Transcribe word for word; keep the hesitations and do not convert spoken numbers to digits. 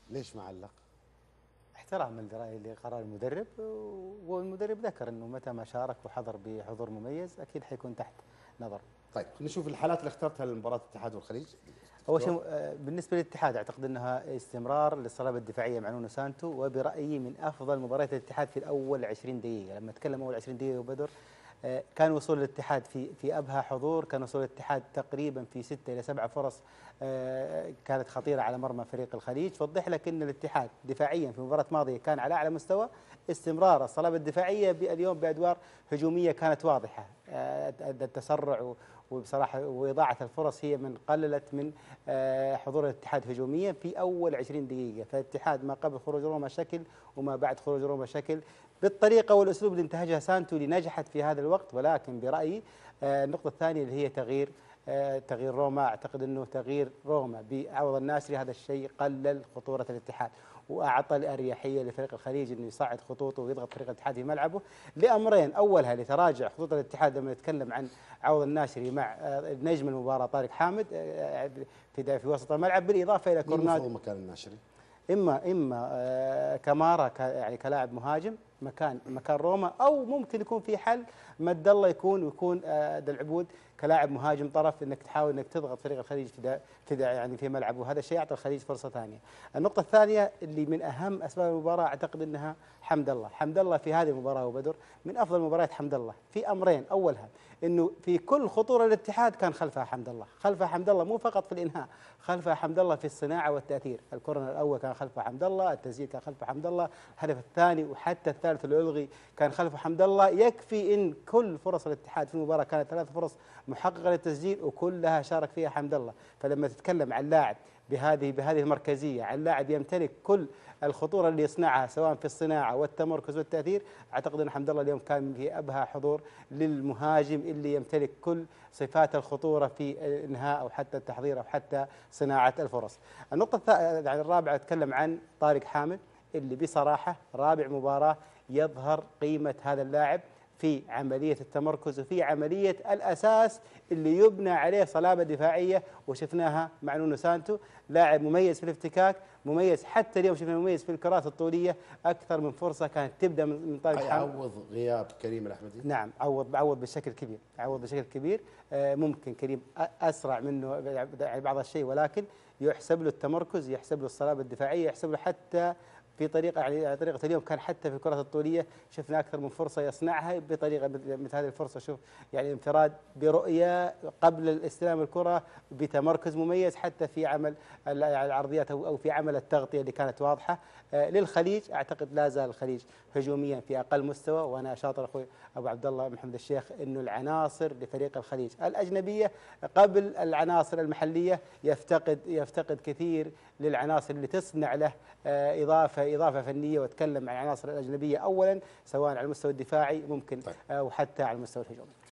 ليش معلق؟ احتراما لقرار المدرب، والمدرب ذكر انه متى ما شارك وحضر بحضور مميز اكيد حيكون تحت نظر. طيب نشوف الحالات اللي اخترتها لمباراه الاتحاد والخليج. اول شيء آه، بالنسبه للاتحاد اعتقد انها استمرار للصلابه الدفاعيه مع نونو سانتو، وبرايي من افضل مباريات الاتحاد في الاول عشرين دقيقه. لما اتكلم اول عشرين دقيقه وبدر، آه، كان وصول الاتحاد في في ابهى حضور، كان وصول الاتحاد تقريبا في ستة الى سبعة فرص آه، كانت خطيره على مرمى فريق الخليج. توضح لك ان الاتحاد دفاعيا في مباراه ماضيه كان على اعلى مستوى. استمرار الصلابه الدفاعيه اليوم بادوار هجوميه كانت واضحه، آه، التسرع وبصراحه واضاعه الفرص هي من قللت من آه، حضور الاتحاد هجوميا في اول عشرين دقيقه. فالاتحاد ما قبل خروج روما شكل وما بعد خروج روما شكل بالطريقه والاسلوب اللي انتهجها سانتو اللي نجحت في هذا الوقت. ولكن برايي آه، النقطه الثانيه اللي هي تغيير آه، تغيير روما، اعتقد انه تغيير روما بعوض الناصري هذا الشيء قلل خطوره الاتحاد واعطى الاريحيه لفريق الخليج انه يصعد خطوطه ويضغط فريق الاتحاد في ملعبه لامرين. اولها لتراجع خطوط الاتحاد لما نتكلم عن عوض الناشري مع آه، نجم المباراه طارق حامد آه، في في وسط الملعب، بالاضافه الى مين كورنات. مفروض مكان الناشري؟ اما اما آه، كمارا ك- يعني كلاعب مهاجم مكان مكان روما، او ممكن يكون في حل مد الله يكون ويكون آه، دلعبود كلاعب مهاجم طرف، انك تحاول انك تضغط فريق الخليج في دا في دا يعني في ملعبه، وهذا الشيء يعطي الخليج فرصه ثانيه. النقطه الثانيه اللي من اهم اسباب المباراه اعتقد انها حمد الله. حمد الله في هذه المباراه وبدر من افضل مباريات حمد الله في امرين. اولها انه في كل خطوره الاتحاد كان خلفها حمد الله، خلفها حمد الله مو فقط في الانهاء، خلفها حمد الله في الصناعه والتاثير. الكورنر الاول كان خلفه حمد الله، التسجيل كان خلفه حمد الله، الهدف الثاني وحتى الثالث اللي الغي كان خلفه حمد الله. يكفي ان كل فرص الاتحاد في المباراه كانت ثلاث فرص محققه للتسجيل وكلها شارك فيها حمد الله. فلما تتكلم عن لاعب بهذه بهذه المركزيه، عن لاعب يمتلك كل الخطوره اللي يصنعها سواء في الصناعه والتمركز والتاثير، اعتقد ان حمد الله اليوم كان في ابهى حضور للمهاجم اللي يمتلك كل صفات الخطوره في الانهاء او حتى التحضير او حتى صناعه الفرص. النقطه الث- يعني الرابعه اتكلم عن طارق حامد اللي بصراحه رابع مباراه يظهر قيمه هذا اللاعب في عملية التمركز وفي عملية الأساس اللي يبنى عليه صلابة دفاعية، وشفناها مع نونو سانتو. لاعب مميز في الافتكاك، مميز حتى اليوم شفنا مميز في الكرات الطولية. أكثر من فرصة كانت تبدأ من من طارق حامد. يعوض غياب كريم الأحمدي؟ نعم، عوض عوض بشكل كبير، عوض بشكل كبير. آه، ممكن كريم أ- أسرع منه يعني بعض الشيء، ولكن يحسب له التمركز، يحسب له الصلابة الدفاعية، يحسب له حتى في طريقة يعني طريقة اليوم كان حتى في الكرة الطولية شفنا أكثر من فرصة يصنعها بطريقة مثل هذه الفرصة. شوف يعني انفراد برؤية قبل الاستلام الكرة بتمركز مميز، حتى في عمل ال- العرضيات أو أو في عمل التغطية اللي كانت واضحة. آه، للخليج أعتقد لا زال الخليج هجوميا في أقل مستوى، وأنا شاطر أخوي أبو عبد الله محمد الشيخ إنه العناصر لفريق الخليج الأجنبية قبل العناصر المحلية يفتقد يفتقد كثير للعناصر اللي تصنع له آه، إضافة إضافة فنية. وأتكلم عن العناصر الأجنبية أولا سواء على المستوى الدفاعي ممكن طيب. آه، وحتى على المستوى الهجومي.